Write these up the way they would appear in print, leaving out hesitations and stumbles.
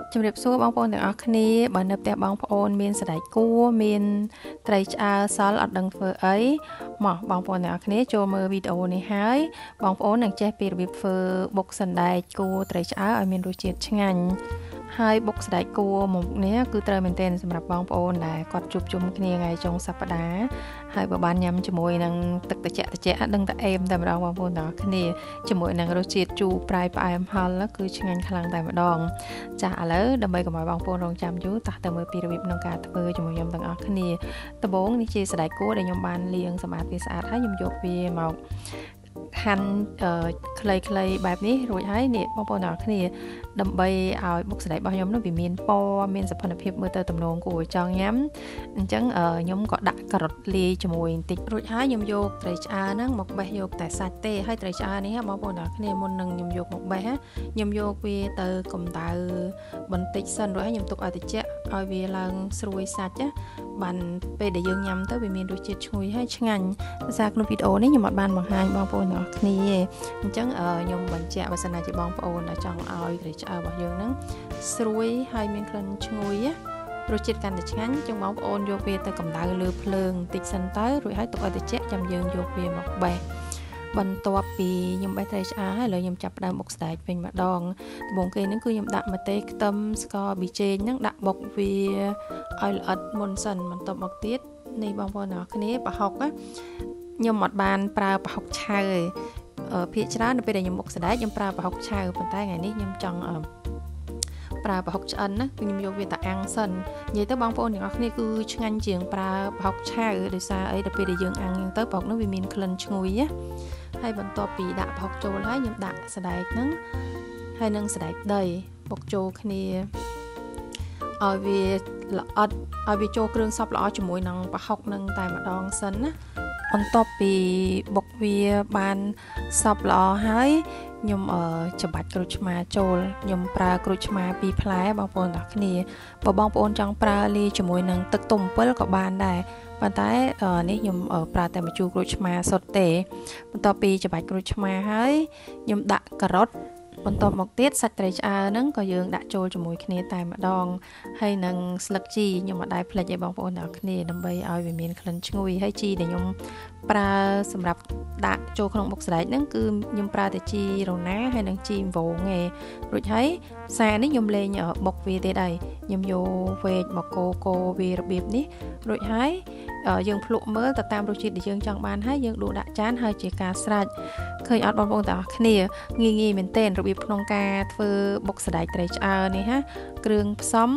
ជំរាបសួរបងប្អូនទាំងអស់គ្នាបើនៅផ្ទះបងប្អូនមានសណ្តែកគួរមានត្រីឆ្អើរសល់អត់ដឹងធ្វើអីមកបងប្អូនទាំងអស់គ្នាចូលមើលវីដេអូនេះហើយបងប្អូននឹងចេះពីរបៀបធ្វើបុកសណ្តែកគួរត្រីឆ្អើរឲ្យមានរសជាតិឆ្ងាញ់ហើយបុកសណ្តែកគួរមុខនេះគឺត្រូវមែនទែនសម្រាប់បងប្អូនដែលគាត់ជួបជុំគ្នាថ្ងៃចុងសប្តាហ៍ហើយបើបានញ៉ាំជាមួយនឹងទឹកត្រជាក់ដឹងតែអេមតែម្ដងបងប្អូនទាំងអស់គ្នាជាមួយនឹងរសជាតិជូរប្រៃផ្អែមហឹរគឺឆ្ងាញ់ខ្លាំងតែម្ដងចាឥឡូវដើម្បីកុំឲ្យបងប្អូនរងចាំយូរតោះទៅមើលពីរបៀបក្នុងការធ្វើជាមួយខ្ញុំទាំងអស់គ្នាដំបូងនេះជាសណ្តែកគួរដែលខ្ញុំបានលាងសម្អាតវាស្អាតហើយខ្ញុំយកវាមកហាន់ខ្លីៗបែបនេះរួចហើយនេះបងប្អូនទាំងអស់គ្នាដើម្បីឲ្យបុកសណ្តែករបស់ខ្ញុំនោះវាមានពណ៌មានសោភ័ណភាពមើលទៅទំនងគួរឲ្យចង់ញ៉ាំអញ្ចឹងខ្ញុំក៏ដាក់ការ៉ុតលាយជាមួយបន្តិចរួចហើយខ្ញុំយកត្រីឆ្អើរហ្នឹងមកបេះយកតែសាច់ទេហើយត្រីឆ្អើរនេះបងប្អូនទាំងអស់គ្នាមុននឹងខ្ញុំយកមកបេះខ្ញុំយកវាទៅកម្ដៅបន្តិចសិនរួចហើយខ្ញុំទុកឲ្យត្រជាក់ឲ្យវាឡើងស្រួយសាច់ណាបានពេលដែលយើងញ៉ាំទៅវាមានរសជាតិឈ្ងុយហើយឆ្ងាញ់ភាសាក្នុងវីដេអូនេះខ្ញុំអត់បានបង្ហាញបងប្អូនទាំងអស់គ្នាអញ្ចឹងខ្ញុំបញ្ជាក់បើសិនណាជាបងប្អូនដែលចង់ឲ្យត្រីឆ្អើររបស់យើងហ្នឹងស្រួយហើយមានក្លិនឈ្ងុយរសជាតិកាន់តែឆ្ងាញ់ចឹងបងប្អូនយកវាទៅកម្ដៅលើភ្លើងបន្តិចសិនទៅរួចហើយទុកឲ្យត្រជាក់ចាំយើងយកវាមកបេះបន្ទាប់ពីខ្ញុំបេះត្រីឆ្អើរហើយឥឡូវខ្ញុំចាប់ផ្ដើមបុកស្តែកវិញម្ដងដំបូងគេហ្នឹងគឺខ្ញុំដាក់ម្ទេសខ្ទឹមស្ករប៊ីចេងហ្នឹងដាក់បុកវាឲ្យល្អិតមុនសិនបន្ទាប់មកទៀតនេះបងប្អូនទាំងអស់គ្នាប្រហុកខ្ញុំអត់បានប្រើប្រហុកឆៅទេភាគច្រើននៅពេលដែលខ្ញុំបុកសណ្តែកខ្ញុំប្រើប្រហុកឆៅប៉ុន្តែថ្ងៃនេះខ្ញុំចង់ប្រើប្រហុកឆ្អិនណាខ្ញុំយកវាតាអាំងសិននិយាយទៅបងប្អូនទាំងអស់គ្នាគឺឆ្ងាញ់ជាងប្រើប្រហុកឆៅដោយសារអីដល់ពេលដែលយើងអាំងទៅប្រហុកនោះវាមានក្លិនឈ្ងុយណាហើយបន្ទាប់ពីដាក់ប្រហុកចូលហើយខ្ញុំដាក់សណ្តែកហ្នឹងហើយនឹងសណ្តែកដីបុកចូលគ្នាឲ្យវាល្អិតឲ្យវាចូលគ្រឿងសព្វល្អជាមួយនឹងប្រហុកនឹងតែម្ដងសិនណាបន្ទាប់ពីបុកវាបានសព្វល្អហើយខ្ញុំច្របាច់ក្រូចឆ្មាចូលខ្ញុំប្រើក្រូចឆ្មា2ផ្លែបងប្អូនទាំងគ្នាបើបងប្អូនចង់ប្រើលាយជាមួយនឹងទឹកទុំអំពិលក៏បានដែរប៉ុន្តែនេះខ្ញុំប្រើតែម្ជូរក្រូចឆ្មាសុទ្ធទេបន្ទាប់ពីច្របាច់ក្រូចឆ្មាហើយខ្ញុំដាក់ការ៉ុតបន្ទាប់មកទៀតសាច់ត្រីឆ្អើរហ្នឹងក៏យើងដាក់ចូលជាមួយគ្នាតែម្ដងហើយនឹងស្លឹកជីខ្ញុំអត់ដែរភ្លេចឲ្យបងប្អូនទាំងគ្នាដើម្បីឲ្យវាមានក្លិនឈ្ងុយហើយជីដែលខ្ញុំប្រើសម្រាប់ដាក់ចូលក្នុងបុកសណ្តែកហ្នឹងគឺខ្ញុំប្រើតែជីរណាហើយនឹងជីអង្វងឯងរួចហើយសារនេះខ្ញុំលេងបុកវាទៀតហើយខ្ញុំយកវែកមកកូរវារបៀបនេះរួចហើយយើងភ្លក់មើលទៅតាមរសជាតិដែលយើងចង់បានហើយយើងដួសដាក់ចានហើយជាការស្រេចឃើញអត់បងប្អូនទាំងអស់គ្នាងាយមែនទែនរបៀបក្នុងការធ្វើបុកសណ្តែកត្រីឆ្អើរនេះណាគ្រឿងផ្សំ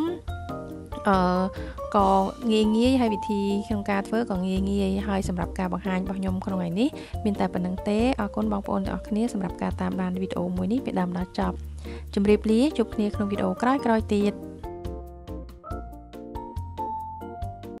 ក៏ងាយហើយវិធីក្នុងការធ្វើក៏ងាយហើយសម្រាប់ការបង្ហាញរបស់ខ្ញុំក្នុងថ្ងៃនេះមានតែប៉ុណ្្នឹងទេអរគុណបងប្អូនទាំងអស់គ្នាសម្រាប់ការតាមដានវីដេអូមួយនេះពីដើមដល់ចប់ជម្រាបលាជួបគ្នាក្នុងវីដេអូក្រោយៗទៀត